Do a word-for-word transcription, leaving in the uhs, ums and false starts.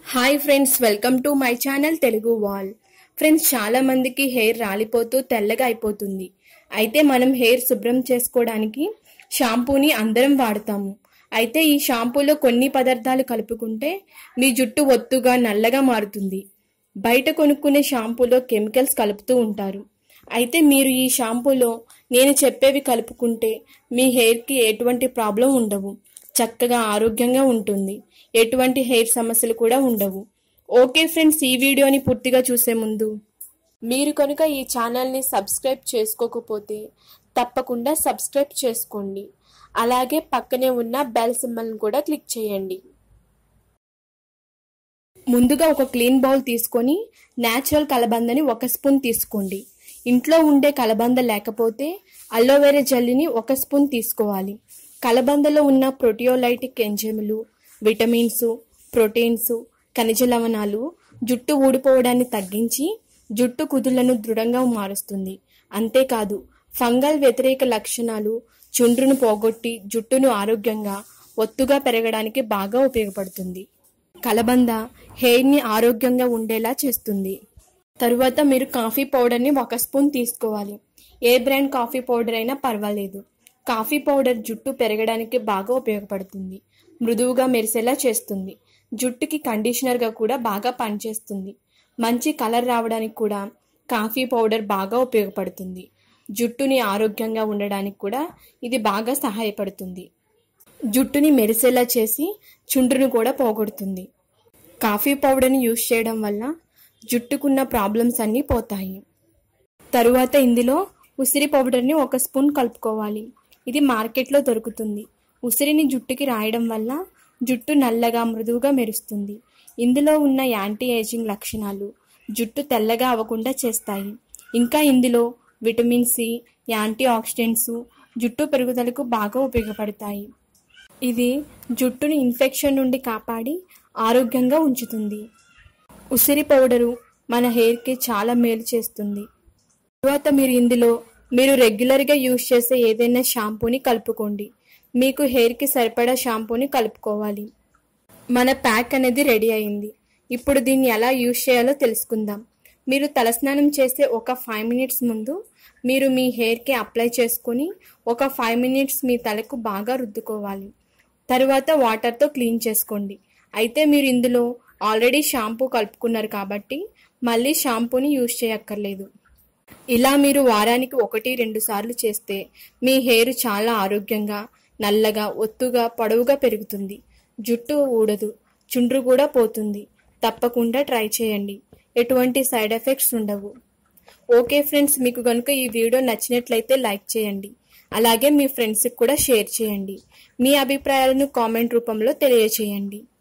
Hi friends, welcome to my channel Telugu wall. Friends, చాలా మందికి hair రాలిపోతూ తెల్లగా అయిపోతుంది. అయితే మనం హెయిర్ శుభ్రం చేసుకోవడానికి షాంపూని అందరం వాడతాము. అయితే ఈ షాంపూలో కొన్ని పదార్థాలు కలుపుకుంటే మీ జుట్టు ఒత్తుగా నల్లగా మారుతుంది. బయట కొనుక్కునే షాంపూలో కెమికల్స్ కలుపుతూ ఉంటారు. అయితే మీరు ఈ షాంపూలో నేను చెప్పేవి కలుపుకుంటే మీ హెయిర్కి ఎటువంటి ప్రాబ్లం ఉండవు, చక్కగా ఆరోగ్యంగా ఉంటుంది, ఎటువంటి హెయిర్ సమస్యలు కూడా ఉండవు. ఓకే ఫ్రెండ్స్, ఈ వీడియోని పూర్తిగా చూసే ముందు మీరు కనుక ఈ ఛానల్ని సబ్స్క్రైబ్ చేసుకోకపోతే తప్పకుండా సబ్స్క్రైబ్ చేసుకోండి. అలాగే పక్కనే ఉన్న బెల్ సింబల్ని కూడా క్లిక్ చేయండి. ముందుగా ఒక క్లీన్ బౌల్ తీసుకొని న్యాచురల్ కలబందని ఒక స్పూన్ తీసుకోండి. ఇంట్లో ఉండే కలబంద లేకపోతే అలోవెరా జెల్లీని ఒక స్పూన్ తీసుకోవాలి. కలబందలో ఉన్న ప్రోటియోలైటిక్ ఎంజైములు, విటమిన్స్, ప్రోటీన్స్, ఖనిజ లవణాలు జుట్టు ఊడిపోవడాన్ని తగ్గించి జుట్టు కుదుళ్లను దృఢంగా మారుస్తుంది. అంతేకాదు, ఫంగల్ వ్యతిరేక లక్షణాలు చుండ్రును పోగొట్టి జుట్టును ఆరోగ్యంగా ఒత్తుగా పెరగడానికి బాగా ఉపయోగపడుతుంది. కలబంద హెయిర్ని ఆరోగ్యంగా ఉండేలా చేస్తుంది. తరువాత మీరు కాఫీ పౌడర్ని ఒక స్పూన్ తీసుకోవాలి. ఏ బ్రాండ్ కాఫీ పౌడర్ అయినా పర్వాలేదు. కాఫీ పౌడర్ జుట్టు పెరగడానికి బాగా ఉపయోగపడుతుంది, మృదువుగా మెరిసేలా చేస్తుంది, జుట్టుకి కండిషనర్గా కూడా బాగా పనిచేస్తుంది. మంచి కలర్ రావడానికి కూడా కాఫీ పౌడర్ బాగా ఉపయోగపడుతుంది. జుట్టుని ఆరోగ్యంగా ఉండడానికి కూడా ఇది బాగా సహాయపడుతుంది. జుట్టుని మెరిసేలా చేసి చుండ్రును కూడా పోగొడుతుంది. కాఫీ పౌడర్ని యూజ్ చేయడం వల్ల జుట్టుకున్న ప్రాబ్లమ్స్ అన్నీ పోతాయి. తరువాత ఇందులో ఉసిరి పౌడర్ని ఒక స్పూన్ కలుపుకోవాలి. ఇది మార్కెట్లో దొరుకుతుంది. ఉసిరిని జుట్టుకి రాయడం వల్ల జుట్టు నల్లగా మృదువుగా మెరుస్తుంది. ఇందులో ఉన్న యాంటీ ఏజింగ్ లక్షణాలు జుట్టు తెల్లగా అవ్వకుండా చేస్తాయి. ఇంకా ఇందులో విటమిన్ సి, యాంటీ ఆక్సిడెంట్స్ జుట్టు పెరుగుదలకు బాగా ఉపయోగపడతాయి. ఇది జుట్టుని ఇన్ఫెక్షన్ నుండి కాపాడి ఆరోగ్యంగా ఉంచుతుంది. ఉసిరి పౌడరు మన హెయిర్కి చాలా మేలు చేస్తుంది. తరువాత మీరు ఇందులో మీరు రెగ్యులర్గా యూజ్ చేసే ఏదైనా షాంపూని కలుపుకోండి. మీకు హెయిర్కి సరిపడా షాంపూని కలుపుకోవాలి. మన ప్యాక్ అనేది రెడీ అయింది. ఇప్పుడు దీన్ని ఎలా యూజ్ చేయాలో తెలుసుకుందాం. మీరు తలస్నానం చేసే ఒక ఫైవ్ మినిట్స్ ముందు మీరు మీ హెయిర్కి అప్లై చేసుకొని ఒక ఫైవ్ మినిట్స్ మీ తలకు బాగా రుద్దుకోవాలి. తరువాత వాటర్తో క్లీన్ చేసుకోండి. అయితే మీరు ఇందులో ఆల్రెడీ షాంపూ కలుపుకున్నారు కాబట్టి మళ్ళీ షాంపూని యూజ్ చేయక్కర్లేదు. ఇలా మీరు వారానికి ఒకటి రెండు సార్లు చేస్తే మీ హెయిర్ చాలా ఆరోగ్యంగా, నల్లగా, ఒత్తుగా, పొడవుగా పెరుగుతుంది. జుట్టు ఊడదు, చుండ్రు కూడా పోతుంది. తప్పకుండా ట్రై చేయండి. ఎటువంటి సైడ్ ఎఫెక్ట్స్ ఉండవు. ఓకే ఫ్రెండ్స్, మీకు కనుక ఈ వీడియో నచ్చినట్లయితే లైక్ చేయండి. అలాగే మీ ఫ్రెండ్స్కి కూడా షేర్ చేయండి. మీ అభిప్రాయాలను కామెంట్ రూపంలో తెలియచేయండి.